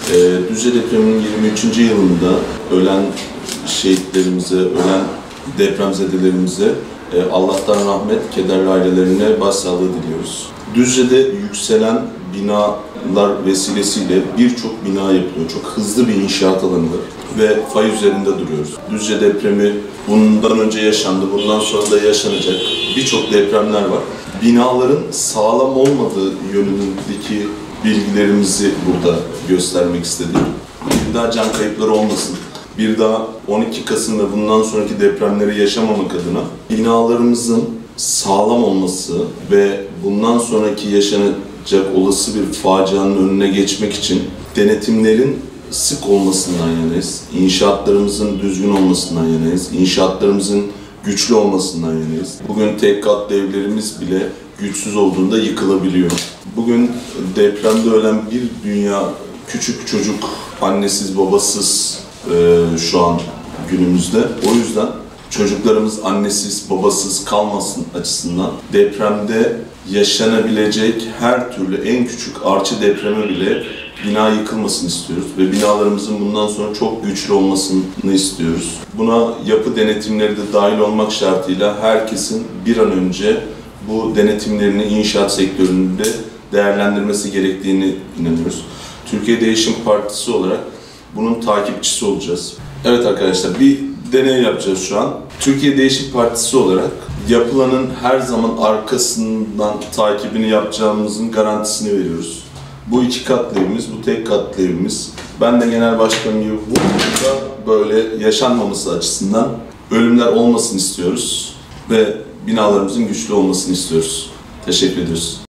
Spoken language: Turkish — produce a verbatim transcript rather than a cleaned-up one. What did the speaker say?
Ee, Düzce depreminin yirmi üçüncü yılında ölen şehitlerimize, ölen depremzedelerimize e, Allah'tan rahmet, kederli ailelerine başsağlığı diliyoruz. Düzce'de yükselen binalar vesilesiyle birçok bina yapılıyor. Çok hızlı bir inşaat alanı var ve fay üzerinde duruyoruz. Düzce depremi bundan önce yaşandı, bundan sonra da yaşanacak birçok depremler var. Binaların sağlam olmadığı yönündeki bilgilerimizi burada göstermek istedim. Bir daha can kayıpları olmasın, bir daha on iki Kasım ve bundan sonraki depremleri yaşamamak adına binalarımızın sağlam olması ve bundan sonraki yaşanacak olası bir facianın önüne geçmek için denetimlerin sık olmasından yanayız. İnşaatlarımızın düzgün olmasından yanayız. İnşaatlarımızın güçlü olmasından yanayız. Bugün tek katlı evlerimiz bile güçsüz olduğunda yıkılabiliyor. Bugün depremde ölen bir dünya küçük çocuk, annesiz babasız e, şu an günümüzde. O yüzden çocuklarımız annesiz babasız kalmasın açısından depremde yaşanabilecek her türlü en küçük artçı depreme bile bina yıkılmasını istiyoruz ve binalarımızın bundan sonra çok güçlü olmasını istiyoruz. Buna yapı denetimleri de dahil olmak şartıyla herkesin bir an önce bu denetimlerini inşaat sektöründe değerlendirmesi gerektiğini inanıyoruz. Türkiye Değişim Partisi olarak bunun takipçisi olacağız. Evet arkadaşlar, bir deney yapacağız şu an. Türkiye Değişim Partisi olarak yapılanın her zaman arkasından takibini yapacağımızın garantisini veriyoruz. Bu iki katlı evimiz, bu tek katlı evimiz. Ben de genel başkanım gibi bu konuda böyle yaşanmaması açısından ölümler olmasını istiyoruz ve binalarımızın güçlü olmasını istiyoruz. Teşekkür ediyoruz.